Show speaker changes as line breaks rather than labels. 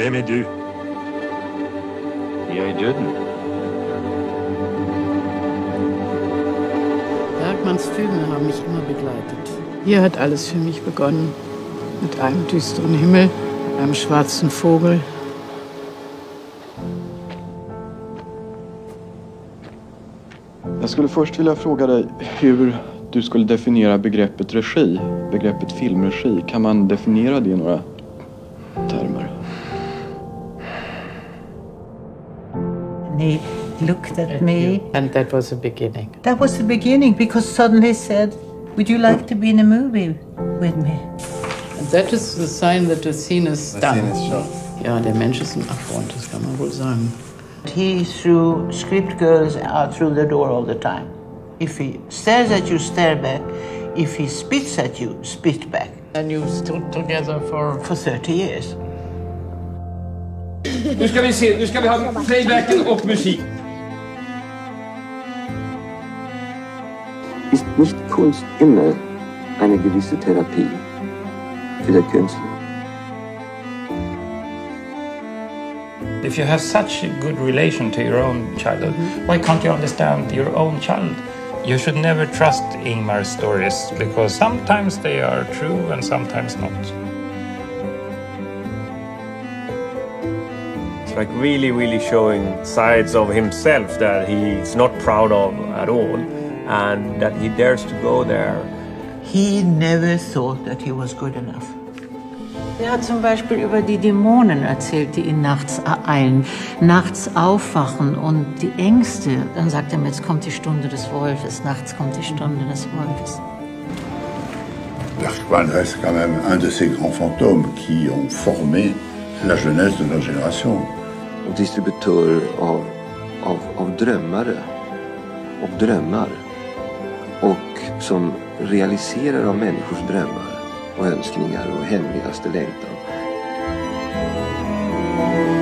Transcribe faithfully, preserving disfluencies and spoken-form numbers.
Vem är du?
Jag är döden.
Bergmans Filme haben mich immer begleitet. Hier hat alles für mich begonnen. Mit einem düsteren Himmel, einem schwarzen Vogel.
Jag skulle först vilja fråga dig hur du skulle definiera begreppet regi, begreppet filmregi. Kan man definiera det i några termer?
He looked at me.
And that was the beginning.
That was the beginning, because suddenly he said, would you like to be in a movie with me?
And that is the sign that the scene is done.
The scene is shot.
Ja, der Mensch ist ein Abgrund, das kann man wohl sagen.
He threw script girls out through the door all the time. If he stares at you, stare back. If he spits at you, spit back.
And you stood together for...
For thirty years.
Nu ska vi se, nu ska vi ha playbacken och musik.
Ist nicht Kunst immer eine gewisse Therapie für den Künstler?
If you have such a good relation to your own childhood, why can't you understand your own child? You should never trust Ingmar's stories, because sometimes they are true and sometimes not.
It's like really, really showing sides of himself that he's not proud of at all, and that he dares to go there.
He never thought that he was good enough. Er hat zum Beispiel über die Dämonen erzählt, die ihn nachts ereilen, nachts aufwachen und die Ängste. Dann sagt er mir, jetzt kommt die Stunde des Wolfes, nachts kommt die Stunde des Wolfes.
Bergman reste quand même un de ces grands fantômes qui ont formé la jeunesse de notre génération.
Distributör av, av, av drömmare och drömmar och som realiserar av människors drömmar och önskningar och hemligaste längtan.